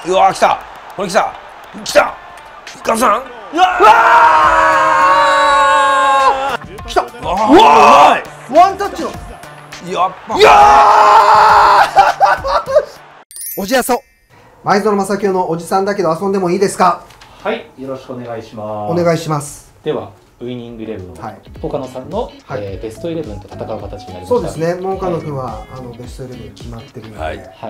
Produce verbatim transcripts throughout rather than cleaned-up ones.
うわー来た、これ来た来た、ガンさん、うわー来た。 うわーワンタッチのやっぱ、 いやーおじやそ前園正清のおじさんだけど遊んでもいいですか。 はい、よろしくお願いします。 お願いします。 ではウイニングイレブンを、はい、岡野さんの、はい、えー、ベストイレブンと戦う形になりました。 そうですね。もう岡野君は、はい、あのベストイレブン決まってるので、はい、はい、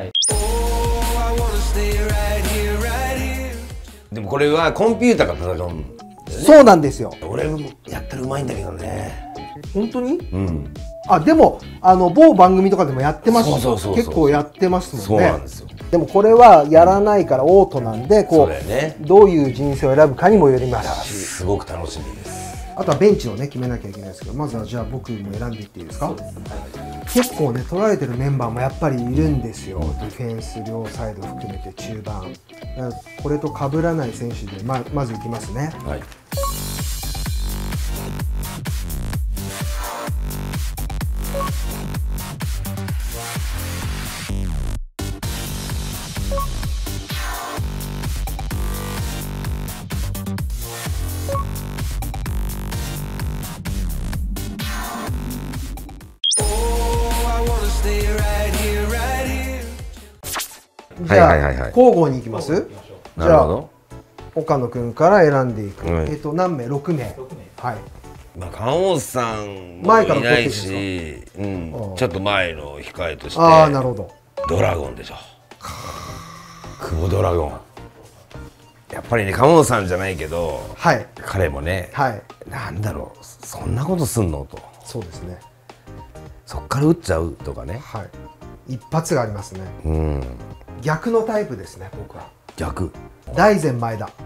でもこれはコンピューターが戦うんだよね。 そうなんですよ。 俺もやったらうまいんだけどね。 本当に？ うん。 あ、でもあの某番組とかでもやってます。結構やってますもんね。そうなんですよ。でもこれはやらないからオートなんで、こう、ね、どういう人生を選ぶかにもよりますし、 すごく楽しみです。 あとはベンチをね決めなきゃいけないですけど、まずはじゃあ僕も選んでいっていいですか。結構ね取られてるメンバーもやっぱりいるんですよ。ディフェンス両サイド含めて中盤、これと被らない選手で ま, まずいきますね。はい、じゃあ交互に行きます。じゃあ岡野君から選んでいく。えっと何名？ろくめい。はい。 まあ菅生さんもいないし、うん、ちょっと前の控えとして、 ああなるほど。 ドラゴンでしょ。久保ドラゴン。やっぱりね菅生さんじゃないけど、はい。彼もね、はい。なんだろう、そんなことすんのと。 そうですね。 そっから打っちゃうとかね。 はい。一発がありますね。うん。逆のタイプですね、僕は。 逆。 大然前田。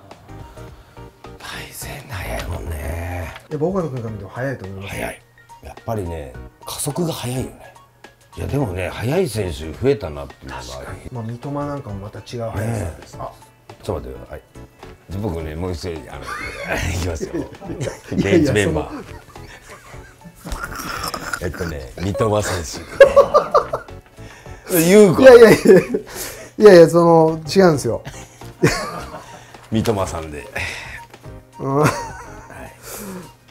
大然速いもんね。 やっぱ岡野君から見ても速いと思います。 速い。やっぱりね、加速が速いよね。いやでもね、速い選手増えたなっていうのが。 まあ三笘なんかもまた違う速さです。あ、 ちょっと待ってください。じゃ僕ね、もう一度あのいきますよ。ベンチメンバー。えっとね、三笘選手。言うか。いやいやいやいやいや、その違うんですよ。 三笘さんで。 はい、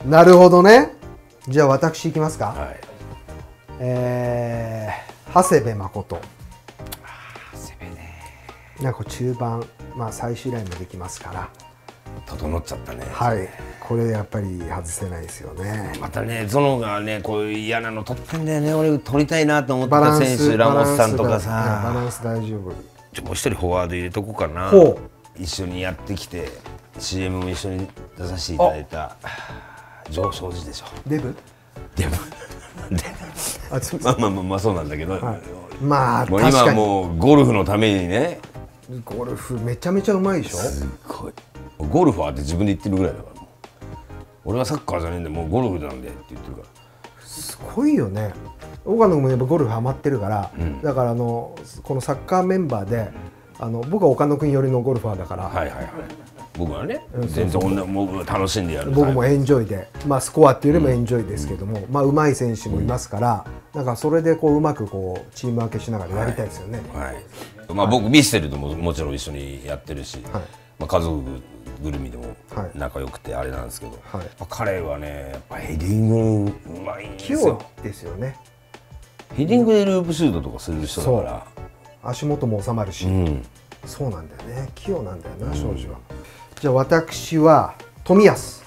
なるほどね。じゃあ私いきますか。はい、えー、長谷部誠。 長谷部ね。 なんか中盤、まあ最終ラインもできますから。 整っちゃったね。 はい。これやっぱり外せないですよね。 またね、ゾノがね、こういう嫌なの取ってんだよね。俺取りたいなと思った選手、ラモスさんとかさ。 バランス大丈夫。 ちょもう一人フォワード入れとこうかな。一緒にやってきて シーエム も一緒に出させていただいた城彰二でしょ。 デブ？ デブ。まあまあまあまあそうなんだけど。はい、 まあもう今もうゴルフのためにね。 ゴルフめちゃめちゃうまいでしょ。 すごい。ゴルファーって自分で言ってるぐらいだからもう。俺はサッカーじゃねえんでもうゴルフなんでって言ってるから。 すごいよね。岡野君もやっぱゴルフハマってるから、うん、だからあのこのサッカーメンバーであの僕は岡野君寄りのゴルファーだから。はいはいはい。僕はね、うん、全然女も楽しんでやる。僕もエンジョイで、まあスコアっていうよりもエンジョイですけども、うん、まあ上手い選手もいますから、うん、なんかそれでこううまくこうチーム分けしながらやりたいですよね。はい。はい、 まあ僕ミステルとももちろん一緒にやってるし、はい、まあ家族ぐるみでも仲良くてあれなんですけど、はい、彼はねやっぱヘディングうまいんですよ。 器用ですよね。 ヘディングでループシュートとかする人だから、 足元も収まるし、うん、そうなんだよね。器用なんだよな、庄司は。じゃあ私は冨安。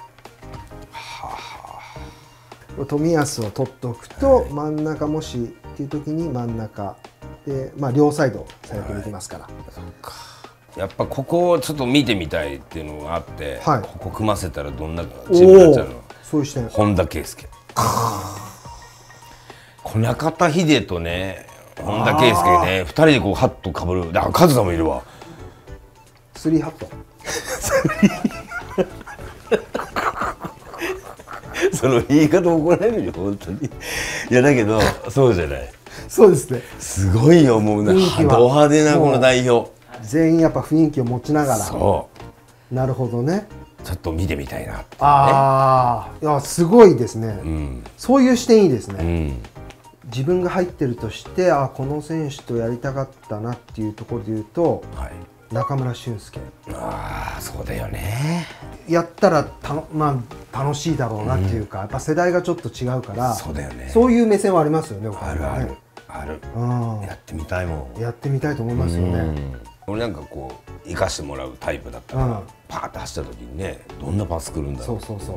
冨安を取っておくと、はい、真ん中もしっていう時に真ん中で、まあ両サイド最悪できますから。はい、そうか。 やっぱここをちょっと見てみたいっていうのがあって、はい、ここ組ませたらどんなチームになっちゃうの。 そういう視点。 本田圭佑。中田秀とね、本田圭佑ね、二人でこうハットかぶる。だからカズさんもいるわ。 スリーハット。 その言い方怒られるよ本当に。いやだけどそうじゃない。 そうですね。 すごいよもうド派手なこの代表。 全員やっぱ雰囲気を持ちながら。そう。なるほどね。 ちょっと見てみたいなって、ね。 ああ、いやすごいですね。うん、そういう視点いいですね。うん、自分が入ってるとして、あこの選手とやりたかったなっていうところで言うと、はい、 中村俊輔。 ああそうだよね。 やったらたまあ楽しいだろうなっていうか、やっぱ世代がちょっと違うから、 そうだよね。 そういう目線はありますよね。 あるあるある。やってみたいもん。 やってみたいと思いますよね。 俺なんかこう生かしてもらうタイプだったから、パーって走った時にね、どんなパス来るんだろう。 そうそうそう。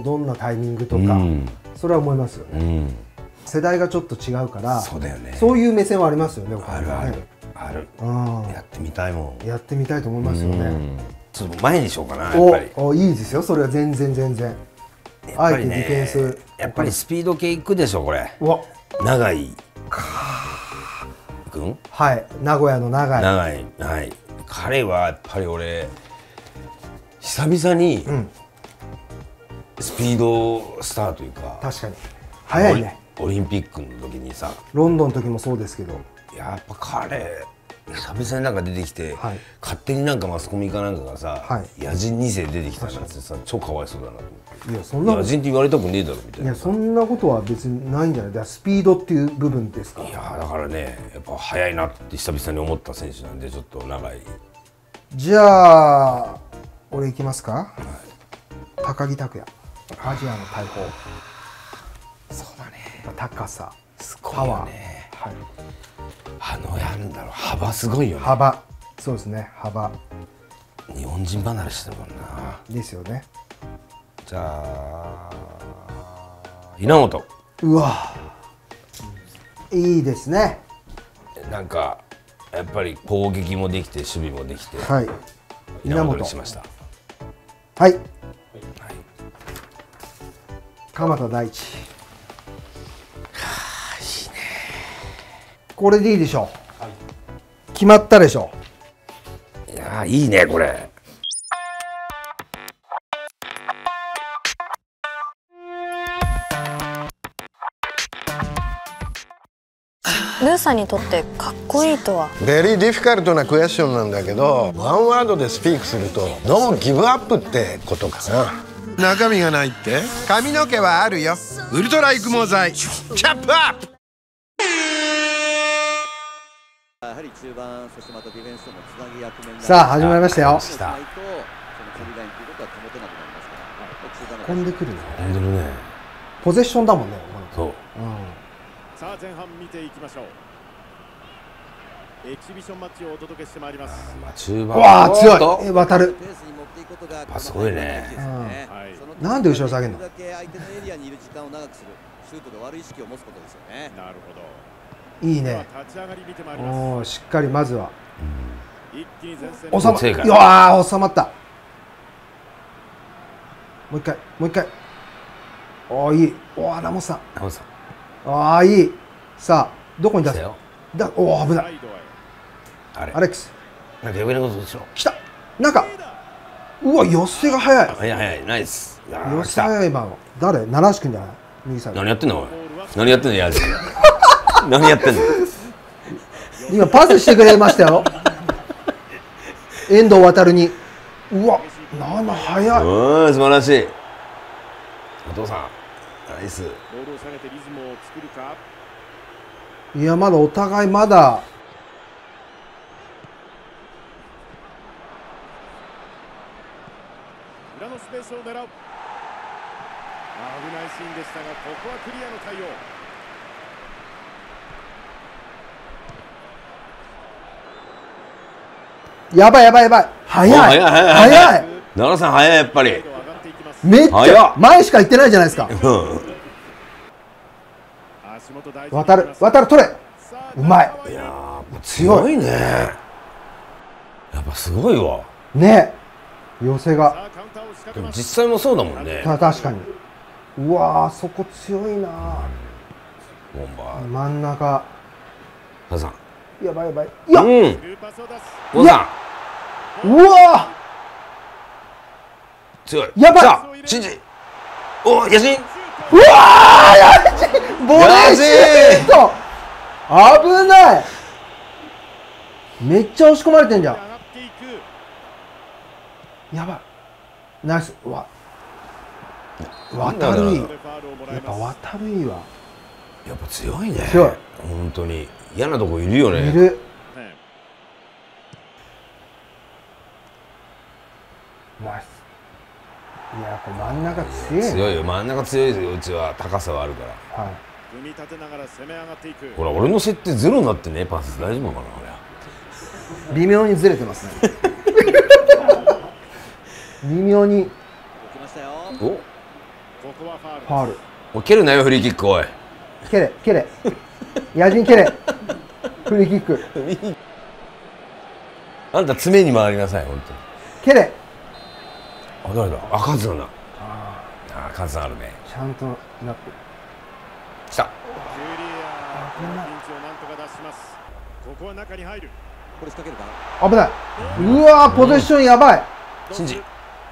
どんなタイミングとか、それは思いますよね。世代がちょっと違うから、そうだよね。そういう目線はありますよね。 あるあるある。やってみたいもん。 やってみたいと思いますよね。 ちょっと前にしようかな。やっぱり。 お、いいですよ。それは全然全然。あえてディフェンス。 やっぱりスピード系いくでしょこれ。長井君。 はい。名古屋の長井。 長井。はい。彼はやっぱり俺久々にスピードスターというか。 確かに。早いね。 オリンピックの時にさ。 ロンドンの時もそうですけど。 やっぱ彼。久々になんか出てきて、はい、勝手になんかマスコミかなんかがさ、はい、野人に世出てきたなんてさ超かわいそうだなと思って。いやそんな野人って言われたくねえだろみたいな。 いやそんなことは別にないんじゃない。だからスピードっていう部分ですか。 いやだからねやっぱ速いなって久々に思った選手なんでちょっと長い。 じゃあ俺いきますか、はい、高木拓也アジアの大砲。 そうだね。 高さすごいよね。はい、あのやるんだろう幅すごいよね。 幅そうですね幅。 日本人離れしてるもんな。 ですよね。 じゃあ稲本。 うわいいですね。 なんかやっぱり攻撃もできて守備もできて、 はい、 稲本にしました。 はい、はい、鎌田大地。これでいいでしょう、はい、決まったでしょう。いやいいねこれ。 ルーさんにとってかっこいいとは。 ベリーディフィカルトなクエスチョンなんだけど、ワンワードでスピークするとノーギブアップってことかな。中身がないって？髪の毛はあるよ。ウルトラ育毛剤チャップアップ。 さあ始まりましたよ。運んでくるね。 運んでるね。 ポゼッションだもんね。 そう。 さあ前半見ていきましょう。エキシビションマッチをお届けしてまいります。 まあ中盤。 わあ強い。え渡る。 あすごいね。 なんで後ろ下げるの？ なるほど。 いいね。おおしっかりまずは。収まった。いや収まった。もう一回もう一回。おおいい。おおラモスさん。 ラモスさん。 ああいい。さあどこに出す？だおお危ない。 あれアレックス。 なんか余計なことでしょ。 来た。なんかうわ寄せが早い。 早い早いナイス。 寄せ早い今の。誰？七橋君じゃない？右サイド。 何やってんのおい。何やってんのやる。何やってんの。 今パスしてくれましたよ。遠藤航に。うわなんだ早い。 うん素晴らしい。お父さんナイス。 いやまだお互いまだ裏のスペースを狙う。危ないシーンでしたがここはクリアの対応。 やばいやばいやばい。早い早い早い早い。 奈良さん早いやっぱり。 めっちゃ前しか行ってないじゃないですか。渡る渡る取れ。うまい。 いやー強いね。やっぱすごいわ。 ね寄せが。 でも実際もそうだもんね。 確かに。うわーそこ強いな。 ボンバー真ん中。 ハさん。 やばいやばい。いや。うん。 ボンさん。うわー強い。 やばい。 さあシンジ。おお野心。 うわーやじボレーシュート危ない。めっちゃ押し込まれてんじゃん。やばいナイス。うわ渡るいい。やっぱ渡るいいわ。 やっぱ強いね。 強い本当に嫌なとこいるよね。 いる。 ナイス。いや、これ真ん中強い、ね、 強いよ、真ん中強いですよ。うちは高さはあるから。はい。 組み立てながら攻め上がっていく。 ほら、俺の設定ゼロになってね、パス大丈夫かな、 俺。微妙にずれてますね。微妙に。 お。 ここはファウル。 おい、蹴るなよ、フリーキック、おい。 蹴れ、蹴れ。野人蹴れ。フリーキック。 あんた爪に回りなさい、本当に。 蹴れ。 あ、誰だ。あ、カズだな。ああ、カズあるね。 ちゃんとなってる。 来た。 ピンチをなんとか出します。ここは中に入る。これ仕掛けるか。 危ない。うわー、ポゼッションやばい。 シンジ。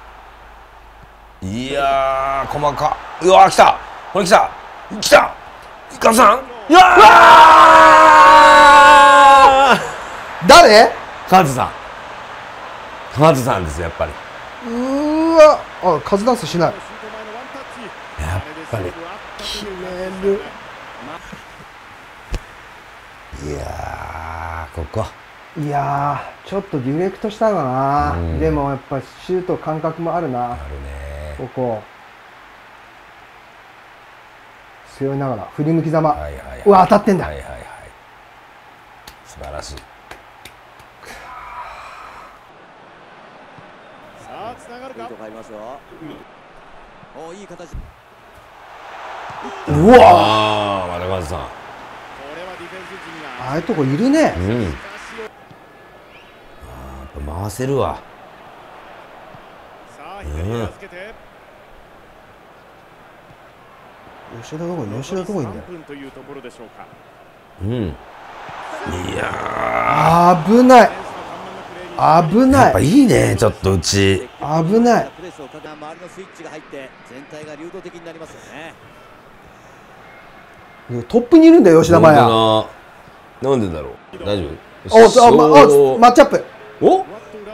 いやー、細か。うわー、来た。これ来た。来た。カズさん。いやー。 誰？ カズさん。カズさんですやっぱり。 うーわ、あ、カズダンスしない。 やっぱり決める。 いやー、ここ。 いやー、ちょっとディレクトしたかな。でもやっぱシュート感覚もあるな。 あるね。 ここ。背負いながら振り向きざま。はいはいはい、うわ、当たってんだ。はいはいはい。 素晴らしい。 つながるか。お、いい形。 うわあ、まだカズさん。 これはディフェンス陣が。 ああいうとこいるね。 うん。ああ、回せるわ。 さあ、左に預けて。 吉田どこに、吉田どこにいんだよ。 さんぷんというところでしょうか。 うん。いやー、危ない。危ない。 やっぱいいね、ちょっとうち。 危ない。 周りのスイッチが入って全体が流動的になりますよね。 トップにいるんだよ、吉田麻也。 なんでだろう。大丈夫？ お、あ、マッチアップ。 お？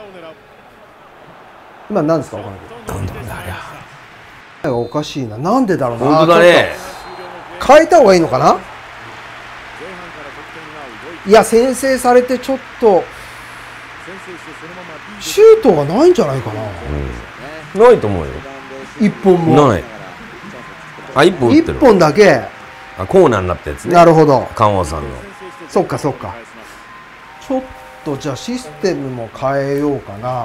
今何ですか、わかんないけど。なんだろうね、あれ。おかしいな。なんでだろうな。 本当だね。 変えた方がいいのかな。いや、先制されてちょっとシュートがないんじゃないかな。 うん、ないと思うよ。 一本もない。あ、一本打ってる。 一本だけ。 あ、コーナーになったやつね。 なるほど。 カンワさんの。 そっかそっか。ちょっとじゃあシステムも変えようかな。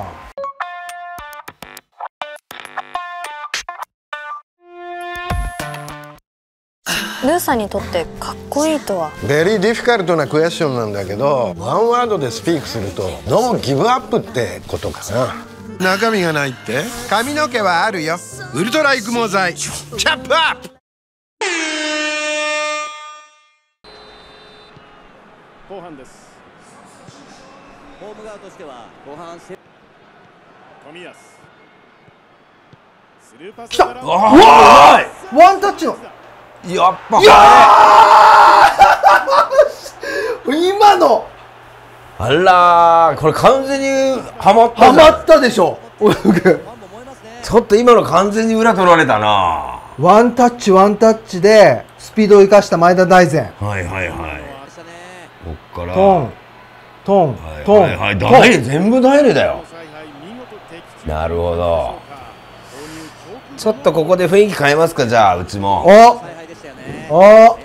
ルーさんにとってかっこいいとは。 ベリーディフィカルトなクエスチョンなんだけど、ワンワードでスピークするとノーギブアップってことかな。中身がないって？髪の毛はあるよ。ウルトラ育毛剤チャップアップ。 後半です。 ホーム側としては後半せ冨安スルーパス来た。 からうわー、ワンタッチのやっぱ。 いやー今のあらー、これ完全にハマった。 ハマったでしょ。 ちょっと今の完全に裏取られたな。 ワンタッチワンタッチでスピードを生かした前田大然。 はいはいはい。こっからトントントン、 はいはい、ダイレ全部ダイレだよ。なるほど。ちょっとここで雰囲気変えますか、じゃあうちも。 おお。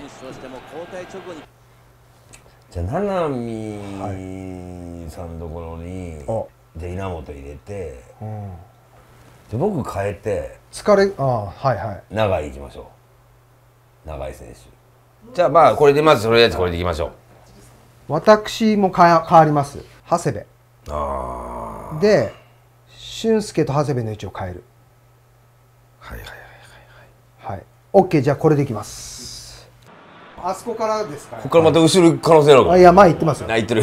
じゃあ七海さんのところにで稲本入れて、うん、で僕変えて疲れ、あ、はいはい、 長井行きましょう。長井選手。じゃあまあこれでまずとりあえずこれでいきましょう。 私も変わります。長谷部。 ああ。 で俊介と長谷部の位置を変える。 はいはいはいはいはい。オッケー、じゃあこれでいきます。あそこからですか、ね。 ここからまた後ろ可能性あるか。 いや、前行ってますよ。 あ、行ってる。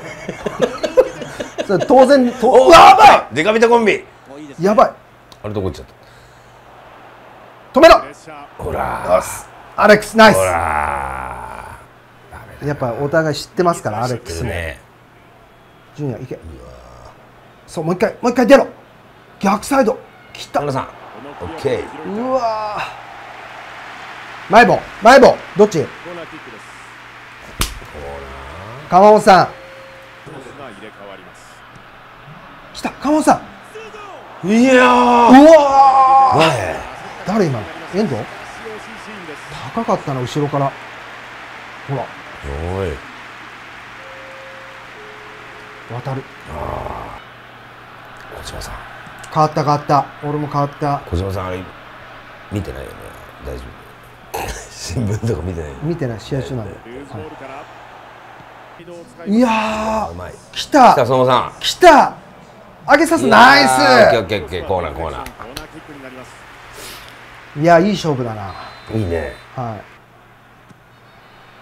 それ当然と。 うわ、やばい。デカビタコンビ。 やばい。 あれどこ行っちゃった。 止めろ。 ほら。 アレックスナイス。 ほら。 やっぱお互い知ってますからアレックスね。ジュニア行け。そう、もう一回もう一回出ろ。逆サイド来た。 皆さん。オッケー。 うわー。前棒前棒どっち？川本さん。来た川本さん。 いやー、うわー、 誰誰今の遠藤高かったな、後ろから。ほらおい渡る。 ああ、小島さん変わった変わった。俺も変わった。 小島さんあれ見てないよね。大丈夫新聞とか見てないよね。 見てない、試合中なんで、はい、いやー、 うまい。 来た来た、相馬さん来た。上げさす、ナイス。 オッケーオッケーオッケー、コーナーコーナー。いや、いい勝負だな。 いいね。 はい。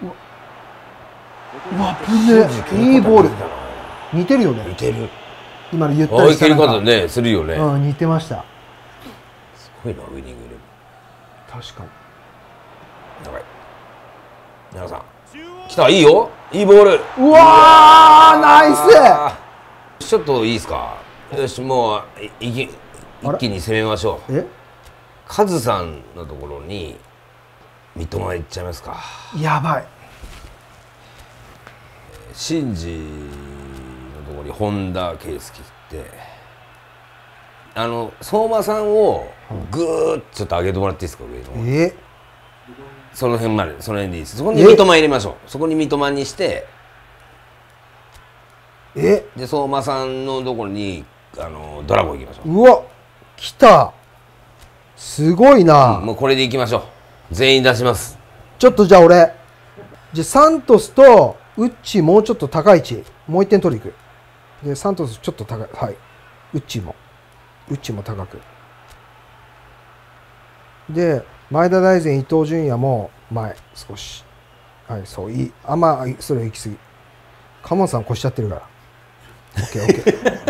うわ、危ねえ。いいボール。似てるよね。 似てる。 今のゆったりした蹴り方ね、するよね。 うん、似てました。 すごいな、ウイニングで。 確かに。 やばい。皆さん。来た、いいよ。いいボール。 うわー、ナイス。ちょっといいですか。よし、もういき一気に攻めましょう。 え？ カズさんのところに三笘行っちゃいますか。 やばい。 シンジのところに本田圭佑って、あの相馬さんをぐーっとちょっと上げてもらっていいですか、上の。 え？ その辺まで、その辺でいいです。そこに三笘入れましょう。そこに三笘にして、 え？ で相馬さんのところにあのドラゴン行きましょう。 うわ、来た。すごいな、 うん、もうこれでいきましょう。全員出します。 ちょっとじゃあ俺、じゃあサントスとウッチもうちょっと高い位置、もう一点取りに行く。でサントスちょっと高い、はい、ウッチもウッチも高くで、前田大然、伊東純也も前少し、はい、そういい、あんまそれ行き過ぎ。カモンさん越しちゃってるから。オッケーオッケー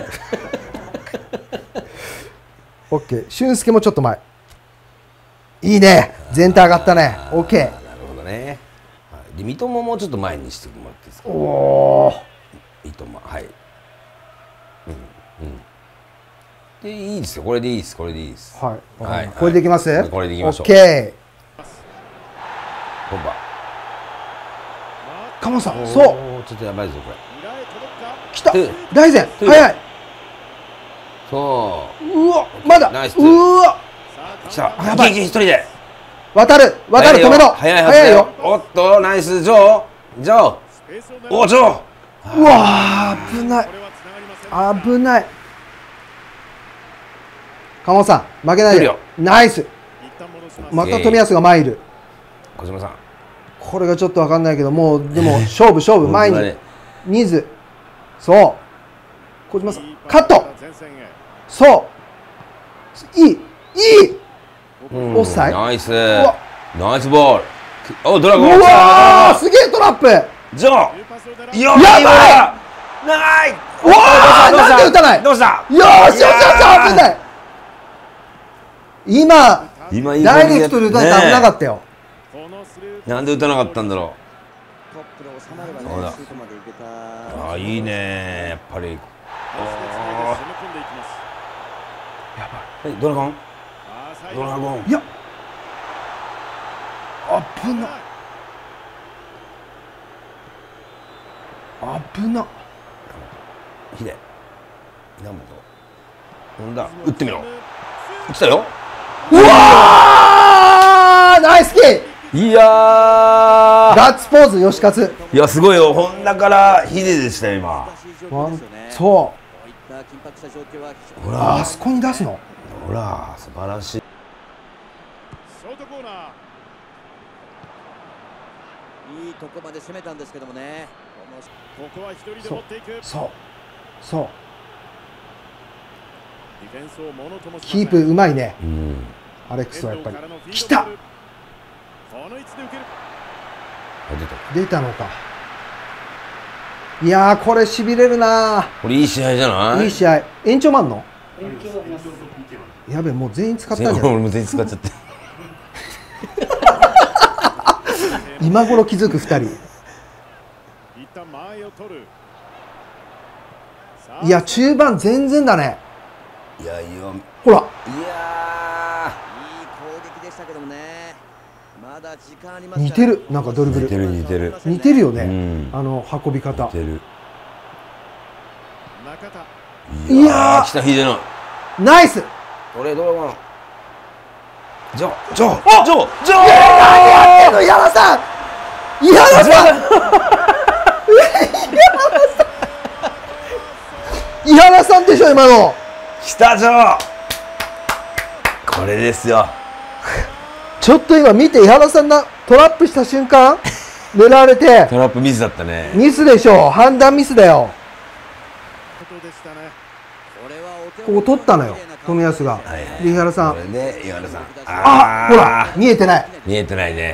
オッケー。俊介もちょっと前。いいね、全体上がったね。オッケー。 なるほどね。はい、で三笘もちょっと前にしてもらっていいですか。 おお。 三笘、はい。うんうん。でいいですよ。これでいいです。これでいいです。 はい。 はい。 これでいきます。 これでいきましょう。 オッケー。 本番。 カモンさん、そう。 ちょっとやばいぞこれ。 来た。大然、早い。 そう。 うわ、まだ。 ナイス。 うわ。 来た。やばい。一人で。 渡る、渡る、止めろ。 早い早いよ。おっと、ナイス、ジョー。ジョー。お、ジョー。 うわー、危ない。危ない。カモンさん、負けないで。ナイス。また冨安が前いる。 小島さん。 これがちょっと分かんないけど、もうでも勝負勝負、前にニーズ、そう小島さんカット、そういいいい、オフサイド、 ナイスナイスボール。お、ドラゴン、 うわー、すげえトラップ、 ジョー、やばい、 ない、 うわー、なんで打たない、 どうした、 よーしよしよし、危ない、今今ダイレクトで打たないと危なかったよ。 なんで打たなかったんだろう。ああ、いいね、やっぱり。やばい。ドラゴン。ドラゴン。 いや。危な。危な。 ひで。稲本。本田。打ってみろ。来たよ。 うわー、ナイスキー。 いやー、 ガッツポーズ、吉勝。 いや、すごいよ、本田からヒデでしたよ、今。 そう。 ほら、 あそこに出すの。 ほら、素晴らしい。 ショートコーナー。いいとこまで攻めたんですけどもね。 ここは一人で持っていく。 そう。そう。 ディフェンスをものともしません。 キープうまいね。 うん。 アレックスはやっぱり。来た。出たのか。いやー、これしびれるな。 これいい試合じゃない？ いい試合。延長もあんの？やべえ、もう全員使ったんじゃない？ 俺も全員使っちゃって。 今頃気づくふたり。いや、中盤全然だね。 いや、いや、 ほら。いやー、いい攻撃でしたけどもね。 似てる、なんかドリブル似てる似てる似てるよね、 うん、 あの運び方似てる。 いやー、 来た、秀のナイス。 これドラゴンジョージョージョージョー何やってんの井原さん、井原さん井原さんでしょ今の。 来たジョー、これですよ。 ちょっと今見て、井原さんがトラップした瞬間狙われて、 トラップミスだったね。 ミスでしょ、判断ミスだよ。ここ取ったのよ冨安が。で井原さん、 これで井原さん、 あほら見えてない、 見えてないね。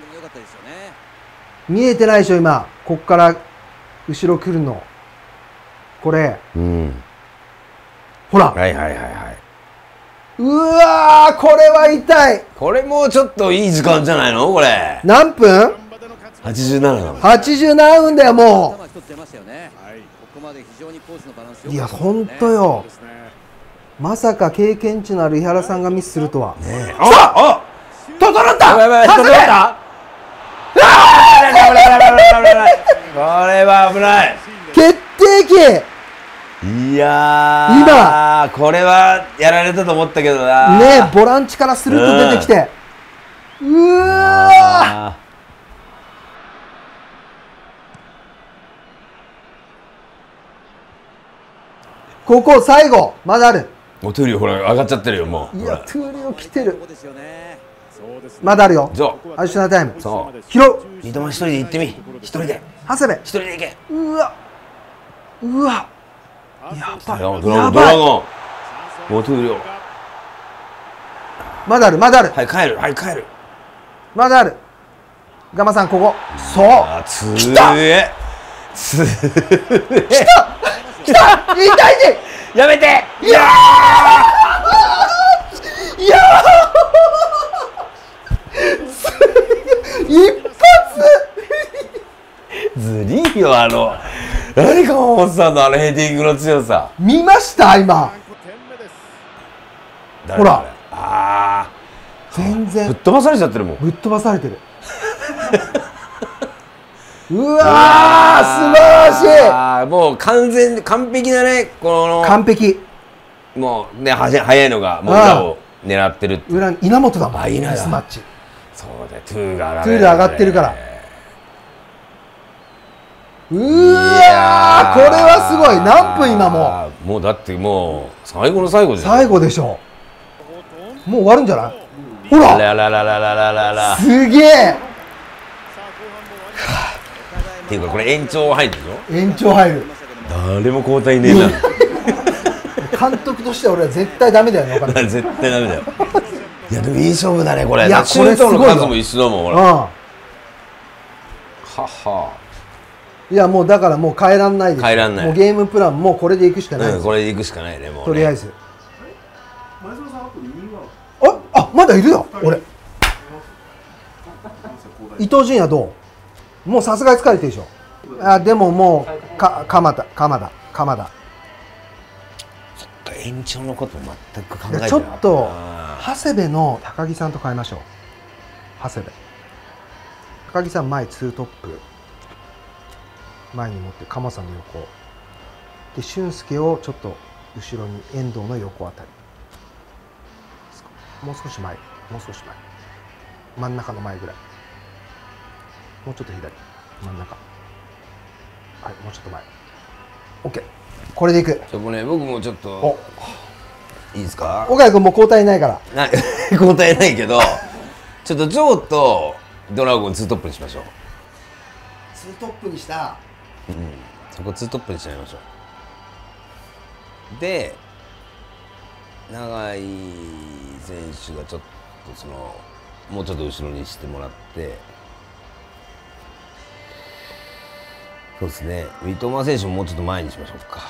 見えてないでしょ今。こっから後ろ来るのこれ、 うん、 ほら、 はいはいはいはい。 うわー、これは痛い。 これもうちょっといい時間じゃないのこれ。 何分？ はちじゅうななだもん。 はちじゅうななふんだよもう。いや本当よ、まさか経験値のある井原さんがミスするとは。 ねえ、ああ整った、 やばいやばい、整った。これは危ない。 決定機。 いやー、 今これはやられたと思ったけどな。 ねえ、ボランチからスルッと出てきて、うーわー、ここ最後まだある。 もうトゥーリオほら上がっちゃってるよもう。 いやトゥーリオ来てる。まだあるよ。 そうアディショナルタイム。 そう拾う。 三笘一人で行ってみ。一人で長谷部一人で行け。 うわうわやばいドラゴンドやばい。 ラゴンもうトゥーリオ。 まだあるまだあるはい帰るはい帰る。 まだある。ガマさんここ。そうあつえつえ来た来た痛い痛い。 やめて。 いやーいやー一発ずりーよあの何かもさんのあのヘディングの強さ見ました今。ほらあ全然ぶっ飛ばされちゃってるもん。 ぶっ飛ばされてるうわー素晴らしい。 もう完全完璧なねこの完璧。 もうねはじ早いのがもう裏を狙ってるって。 裏に稲本だもん。 あ稲だミスマッチ。 そうだよトゥーが上がトゥール上がってるから。うわーこれはすごい。何分今もうもうだってもう最後の最後じゃん。 最後でしょ。もう終わるんじゃない。ほらららららららららすげえ。 っていうかこれ延長入るでしょ。 延長入る。 誰も交代ねえな監督としては俺は絶対ダメだよね。 絶対ダメだよいやでもいい勝負だねこれ。 いやシュートの数も一緒だもんほら。ははいやもうだからもう変えらんないです。 変えらんない。 もうゲームプランもうこれでいくしかないです。 うんこれでいくしかないねもうね。 とりあえずああまだいるよ俺。伊東純也どう。もうさすがに疲れてるでしょ。あでももうか鎌田鎌田鎌田延長のこと全く考えてない。 ちょっと長谷部の高木さんと変えましょう。長谷部高木さん前ツートップ前に持って鎌さんの横で俊介をちょっと後ろに遠藤の横あたり。もう少し前もう少し前真ん中の前ぐらい。もうちょっと左真ん中はいもうちょっと前 OK。 これでいく。 ちょっとね僕もちょっといいですか。 岡谷君もう交代ないからな交代ないけどちょっとジョーとドラゴンツートップにしましょう。 ツートップにした。 うんそこツートップにしちゃいましょう。で永井選手がちょっとそのもうちょっと後ろにしてもらって、そうですね三笘選手ももうちょっと前にしましょうか。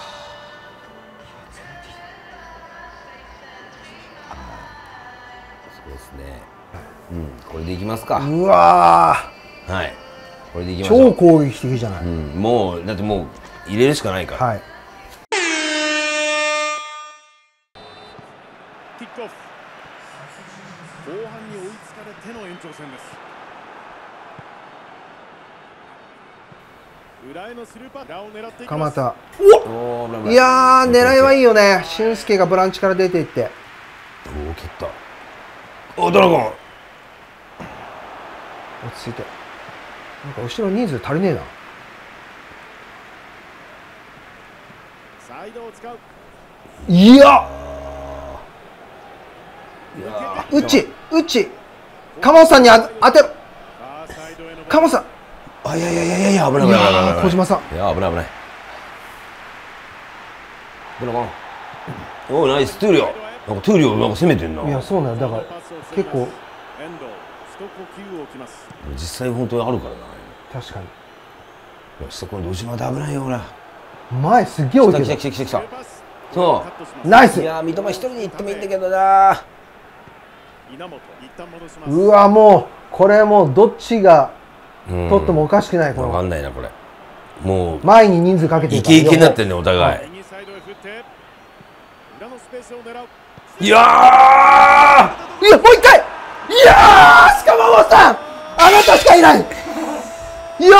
そうですねうんこれでいきますか。 うわーはいこれでいきましょう。 超攻撃的じゃない、 うん、もうだってもう入れるしかないから。 はいキックオフ。後半に追いつかれての延長戦です。 鎌田、いやー狙いはいいよね。俊介がボランチから出ていって、 おお蹴った。おドラゴン落ち着いて。なんか後ろ人数足りねえな。いやうちうち鎌本さんにあ当てろ。鎌本さん、 あ、いやいやいやいやいや、危ない危ない危ない。 小島さん、 いや危ない危ない。ドラゴン、おおナイストゥーリオ。なんかトゥーリオなんか攻めてんな。 いやそうなんだから結構実際本当にあるからな。 確かに。 よし、そこにどうしまで危ないよほら。 前すげえ置いてる。 来た来た来た来た来た。そうナイス。 いや三笘一人で行ってもいいんだけどな。 うわもうこれもうどっちが取ってもおかしくない。この分かんないなこれ。もう前に人数かけてイケイケになってんねお互い。いやー、いやもう一回、いやー、しかももさんあなたしかいない。いや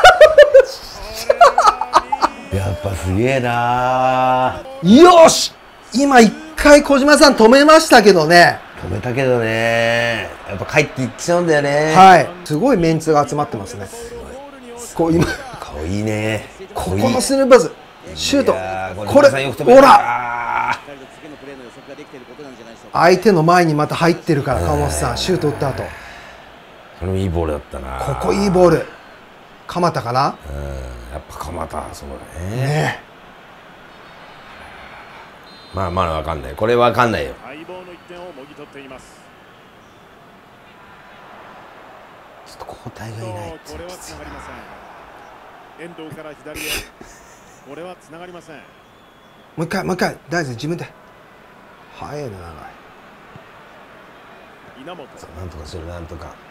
やっぱすげえなー。よし、今一回小島さん止めましたけどね。 止めたけどね、やっぱ帰っていっちゃうんだよね。 はい、すごいメンツが集まってますね。こう今顔いいね。 ここのスルーパスシュート、これほら相手の前にまた入ってるから。鎌本さんシュート打った後、 これもいいボールだったな。 ここいいボール。鎌田かな。 うん、やっぱ鎌田、そうだね。 ねまあまだわかんない。これわかんないよ。ちょっと交代がいないってきついな。 遠藤から左へ。これは繋がりません。 もう一回もう一回大然自分で。早いな長い。 稲本。 なんとかするなんとか。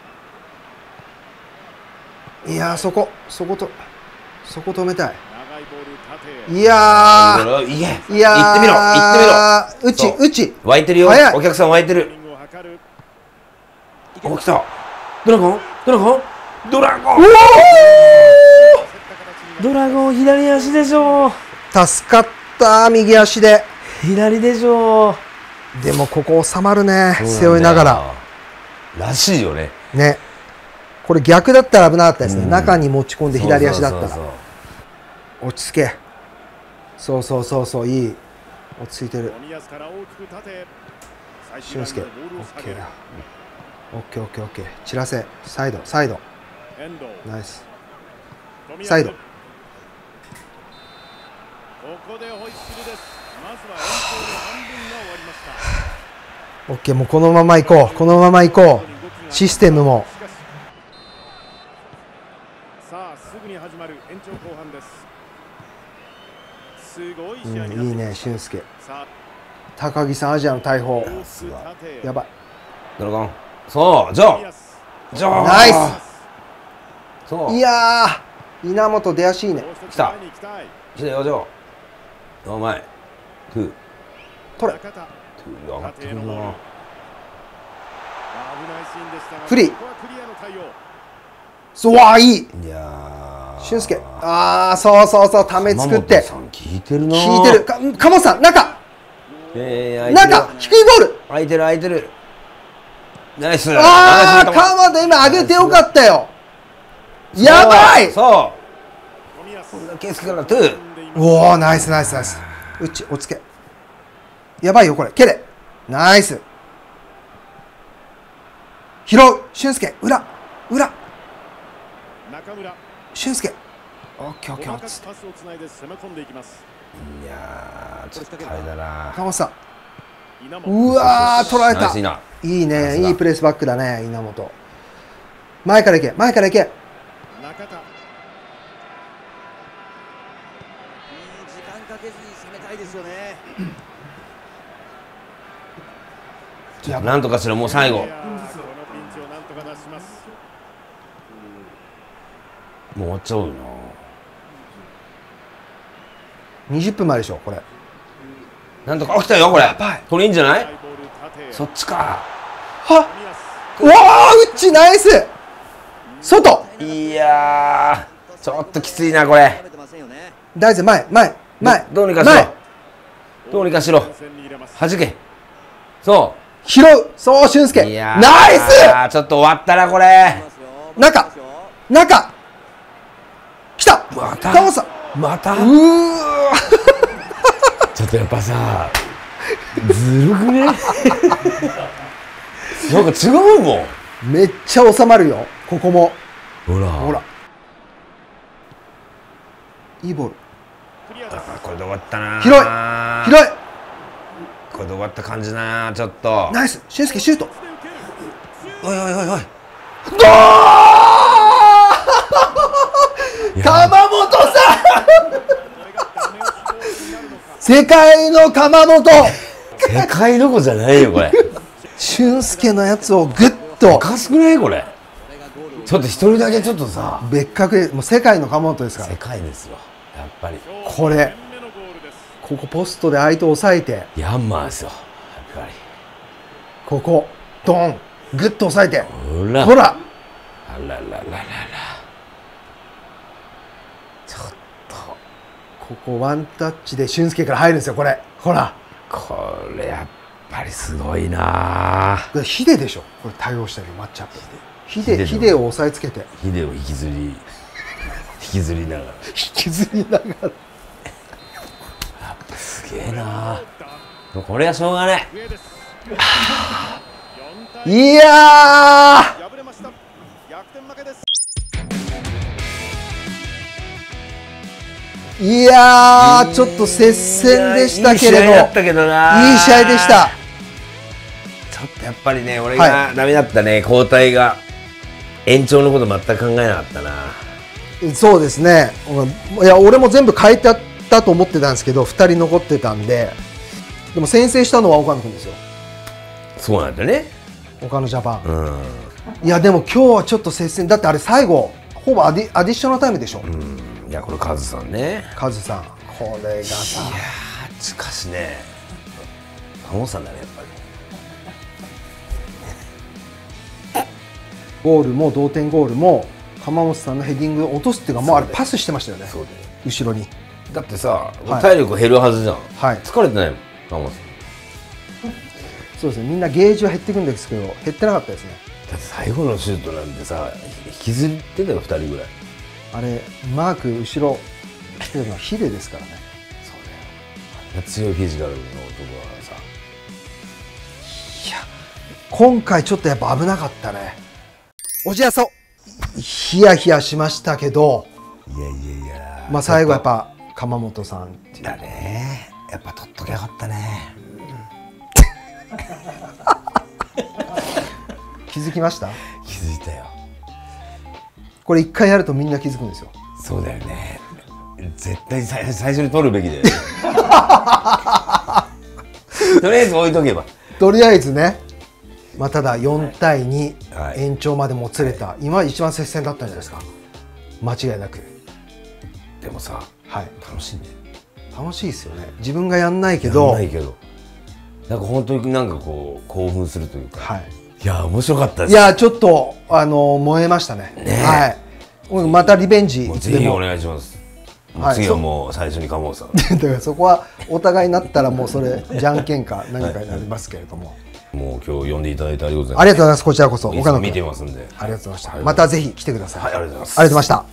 いやーそこそことそこ止めたい。いやーいやいやー行ってみろ行ってみろ。 うちうち湧いてるよ。お客さん湧いてる。お来た。ドラゴンドラゴンドラゴン。ドラゴン左足でしょ。 助かった右足で。 左でしょ。 でもここ収まるね、背負いながら。 らしいよね。 ね。これ逆だったら危なかったですね。中に持ち込んで左足だったら。落ち着け。そうそうそうそう、いい。落ち着いてる。俊介。オッケーだ。オッケーオッケーオッケー。散らせ。サイドサイド。ナイス。サイド。オッケー、もうこのまま行こう。このまま行こう。システムも。 さあすぐに始まる延長後半です。すごい試合になってきました。うん、いいね俊介。高木さんアジアの大砲。やばい。 ドラゴン。そうジョー。ジョー。 ナイス。 そう。 いやー稲本出足いいね。 来た。来たよジョー。お前。トゥー。 取れ。 トゥー上がってくるな。 フリー。そうわーいい。 いや俊介。ああそうそうそう、ため作って。 聞いてるな。 聞いてる。か鴨本さん中。中低いボール。 空いてる空いてる。ナイス。 ああ鎌本今上げてよかったよ。やばい。 そうケースからトゥー。 おおナイスナイスナイス。うちおつけ。やばいよこれ。蹴れ。ナイス。拾う。俊介裏裏。俊介。オッケーオッケー。 いやーちょっとあれだな。 鎌本さん。うわー取られた。いいね、いいプレスバックだね稲本。前から行け前から行け。 中田。時間かけずに攻めたいですよね。 なんとかしろもう最後。もう終わっちゃうよな。 にじゅっぷんまででしょこれ。 なんとか起きたよこれ。これいいんじゃない。そっちか。 はっうわーうっちナイス。外。 いやちょっときついなこれ。 大然前前前どうにかしろ。どうにかしろ。はじけ。そう。 拾う。そう俊介。ナイス。 ああちょっと終わったなこれ。 中中。来た。 また。 カモさん。また。うーわ。 ちょっとやっぱさ。ずるくね。なんか違うもん。めっちゃ収まるよ。ここも。 ほら。 ほら。いいボール。 あこれで終わったな。 広い広い。 これで終わった感じだなちょっと。 ナイス俊介シュート。 おいおいおいおい。 ゴー。鎌本さん。世界の鎌本。 世界どこじゃないよこれ。 俊介のやつをグッと。 おかしくないこれ。ちょっと一人だけちょっとさ。 別格でもう世界の鎌本ですから。 世界ですよ。やっぱり。 これ。ここポストで相手を抑えて。 ヤンマーですよ。やっぱり。 ここドングッと抑えて。 ほら。 ほら。 あららららら。ちょっと。 ここワンタッチで俊介から入るんですよこれ。ほら。 これやっぱりすごいな。 ヒデでしょこれ対応したりマッチアップ。ヒデヒデを押さえつけて。 ヒデを引きずり引きずりながら。 引きずりながら。 すげえな。これはしょうがない。 いやー。いやーちょっと接戦でしたけれど。 いい試合だったけどな。 いい試合でした。 ちょっとやっぱりね俺がダメだったね、交代が。延長のこと全く考えなかったな。 そうですね。いや俺も全部変えてたと思ってたんですけどふたり残ってたんで。でも先制したのは岡野君ですよ。 そうなんだね岡野ジャパン。 うんいやでも今日はちょっと接戦だってあれ最後ほぼアディ、アディショナルタイムでしょ。うん。 いやこれカズさんね。 カズさんこれがさ。 いやーしかしねカモさんだねやっぱり。 ゴールも同点ゴールも鎌本さんのヘディングを落とすっていうかもうあれパスしてましたよね。 そうだよ後ろに。 だってさ、はい、体力減るはずじゃん。 はい。 疲れてないもん鎌本さん。 そうですねみんなゲージは減っていくんですけど減ってなかったですね。 だって最後のシュートなんてさ引きずってたよふたりぐらい。 あれマーク後ろ来てるのはヒデですからね。 そうだよ。あんな強いフィジカルの男はさ。 いや今回ちょっとやっぱ危なかったね。おじやそヒヤヒヤしましたけど。 いやいやいや。 まあ最後やっぱ鎌本さんっていう。 だね。やっぱ取っときゃよかったね。 気づきました？ 気づいたよ。 これ一回やるとみんな気づくんですよ。 そうだよね。絶対最初に取るべきだよね。とりあえず置いとけば。 とりあえずね。まあただよんたいに、 はい、 延長までもつれた、はい、今一番接戦だったんじゃないですか間違いなく。 でもさ、はい、楽しいね。 楽しいですよね。自分がやんないけどやんないけどなんか本当になんかこう興奮するというか、 はい、 いや面白かったです。 いやちょっとあの燃えましたね。ねはい、またリベンジもうぜひお願いします。はい、次はもう最初に鎌本さんだからそこはお互いになったらもうそれじゃんけんか何かになりますけれども、はい、 もう今日呼んでいただいてありがとうございます。 ありがとうございます。こちらこそ岡野君見てますんでありがとうございました。またぜひ来てください。 はい、ありがとうございます。 ありがとうございました。